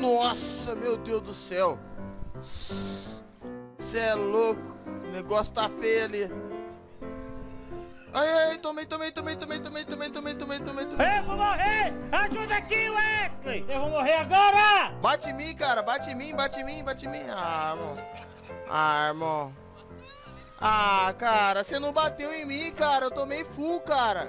Nossa, meu Deus do céu. Cê é louco. O negócio tá feio ali. Ai, ai, tomei. Eu vou morrer! Ajuda aqui, Wesley! Eu vou morrer agora! Bate em mim, cara, bate em mim. Ah, irmão. Ah, cara, você não bateu em mim, cara. Eu tomei full, cara.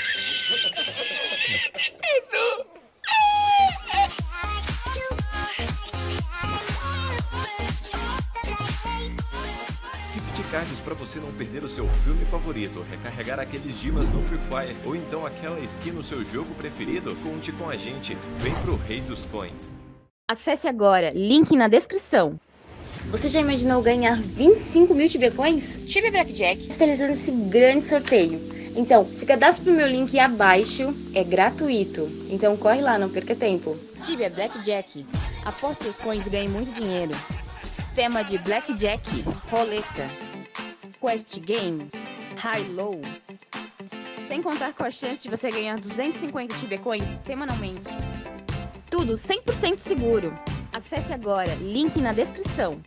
Gift cards para você não perder o seu filme favorito, recarregar aqueles dimas no Free Fire ou então aquela skin no seu jogo preferido, conte com a gente. Vem pro Rei dos Coins. Acesse agora, link na descrição. Você já imaginou ganhar 25 mil Tibia Coins? Tibia Blackjack está realizando esse grande sorteio. Então, se cadastre pro meu link abaixo, é gratuito. Então corre lá, não perca tempo. Tibia Blackjack. Aposte seus coins e ganhe muito dinheiro. Tema de Blackjack, roleta, Quest Game, High Low. Sem contar com a chance de você ganhar 250 Tibia Coins semanalmente. Tudo 100% seguro. Acesse agora, link na descrição.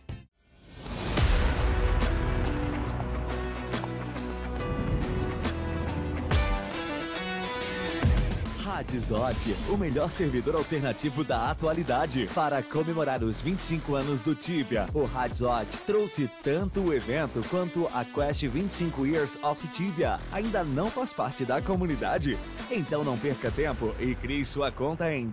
Radzot, o melhor servidor alternativo da atualidade. Para comemorar os 25 anos do Tibia, o Radzot trouxe tanto o evento quanto a Quest 25 Years of Tibia. Ainda não faz parte da comunidade? Então não perca tempo e crie sua conta em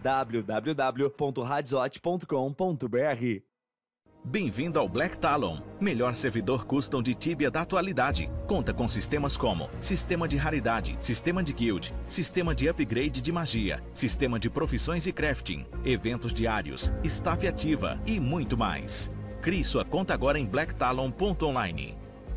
www.radzot.com.br. Bem-vindo ao Black Talon, melhor servidor custom de Tibia da atualidade. Conta com sistemas como sistema de raridade, sistema de guild, sistema de upgrade de magia, sistema de profissões e crafting, eventos diários, staff ativa e muito mais. Crie sua conta agora em blacktalon.online.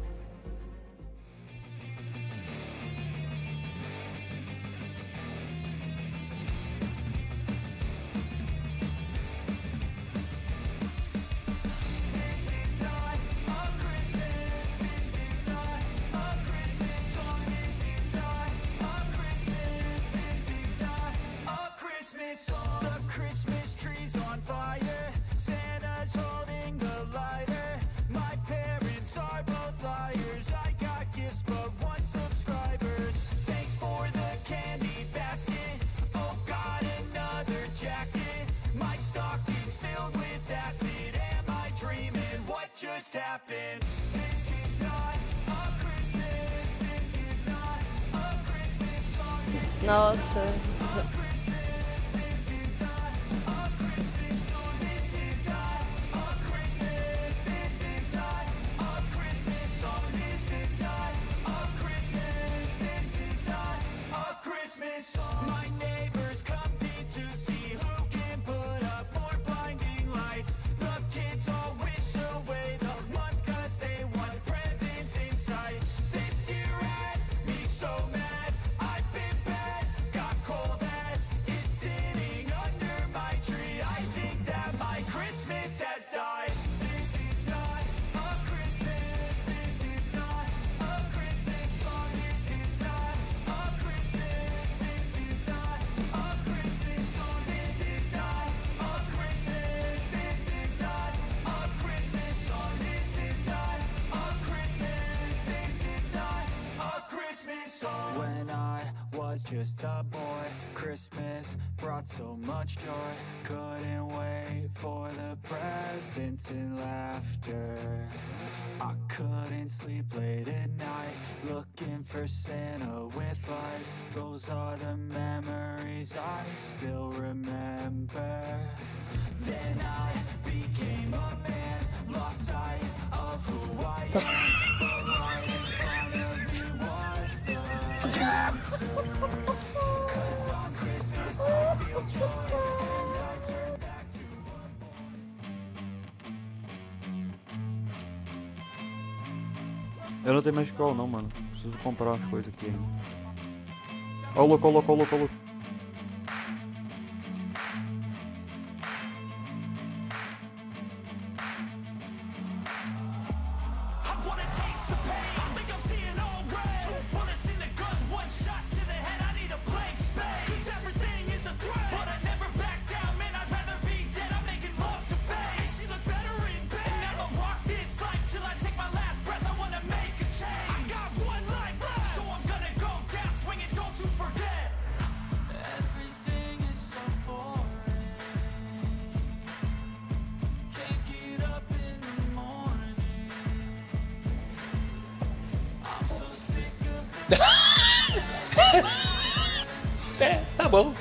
Nossa. Just a boy, Christmas brought so much joy. Couldn't wait for the presents and laughter. I couldn't sleep late at night, looking for Santa with lights. Those are the memories I still remember. Then I became a man, lost sight of who I am. But right in front of me was the answer. Cause on Christmas I feel joy, and I turn back to Eu não tenho mais scroll não, mano. Preciso comprar umas coisas aqui ainda. Ó o louco, ó o louco, ó o louco, ó o louco. Cause everything is a threat, but I never back down, man, I'd rather be dead. I'm making É, tá bom.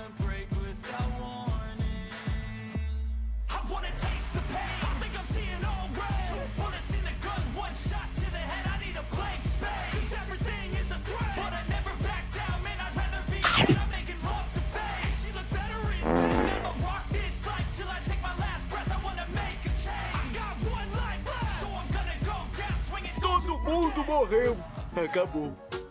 Todo mundo morreu. Acabou.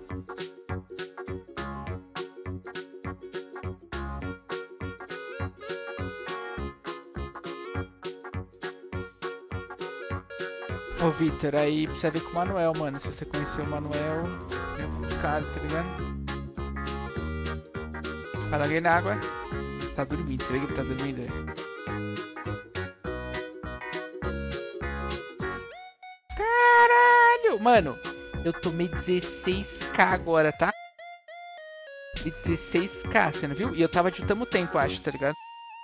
Ô Vitor, aí precisa ver com o Manuel, mano. Se você conheceu o Manuel, é complicado, tá ligado? Fala alguém na água. Tá dormindo, você vê que ele tá dormindo aí. Caralho! Mano, eu tomei 16k agora, tá? 16k, você não viu? E eu tava de tamo tempo, acho, tá ligado?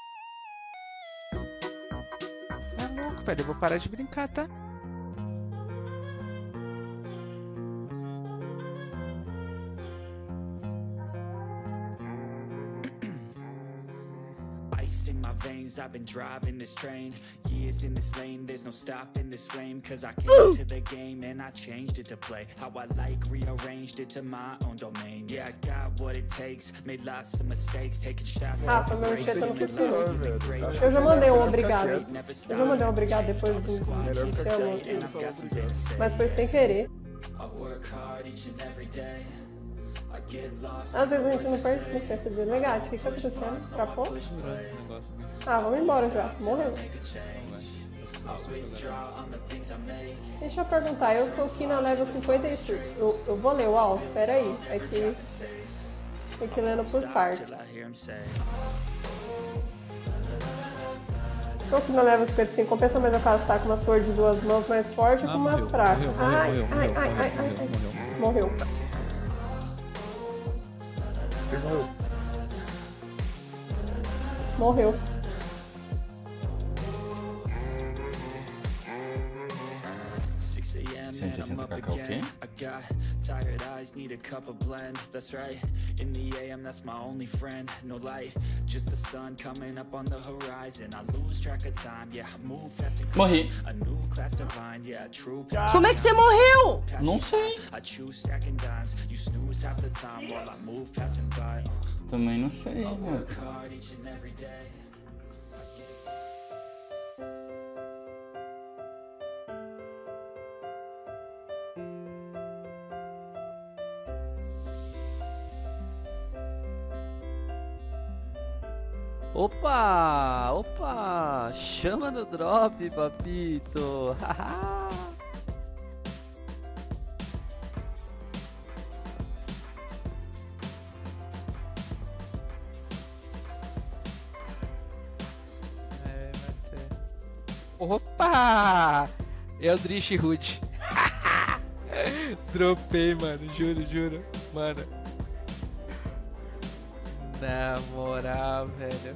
Tá louco, velho. Eu vou parar de brincar, tá? In my veins, I've been driving this train. Years in this lane, there's no stopping this flame. Cause I came to the game and I changed it to play how I like, rearranged it to my own domain. Yeah, I got what it takes, made lots of mistakes, taking shots. Rafa, meu chat não funcionou. Eu já mandei um obrigado. Eu já mandei um obrigado depois do te amo. Mas foi sem querer. Às vezes a gente não percebe. Legate, o que tá acontecendo? Trapou? Ah, vamos embora já. Morreu. Deixa eu perguntar, eu sou aqui na level 55. Eu vou ler o AUS, espera aí. É que tem que lendo por parte. Sou aqui na level 55. Compensa mais eu caçar com uma sword de duas mãos mais forte ou com uma fraca? Ai. Morreu. Morreu. Cacau, ok? Tired eyes need a cup of blend. That's right. In the AM, that's my only friend. No light, just the sun coming up on the horizon. I lose track of time. Yeah, I move fast and morri. A new class divine. Yeah, true. Como é que você morreu? Não sei. I choose stacking dimes. You snooze half the time while I move passing by. Também não sei, I mano. work hard each and every day. Opa! Chama no drop, papito! Haha! Opa! Eldritch Hood. Dropei, mano. Juro. Mano. Na moral, velho.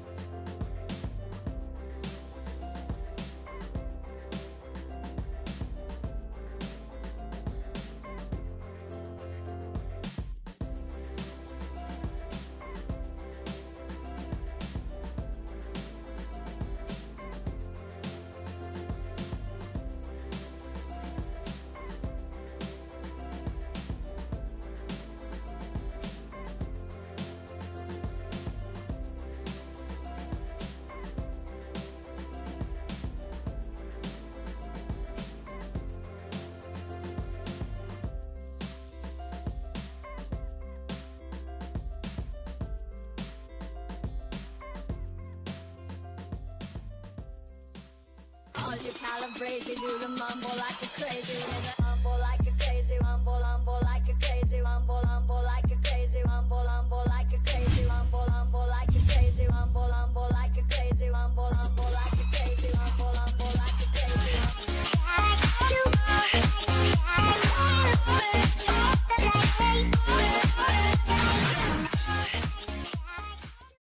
All you calibrated, do the mumble like a crazy, mumble like a crazy, mumble.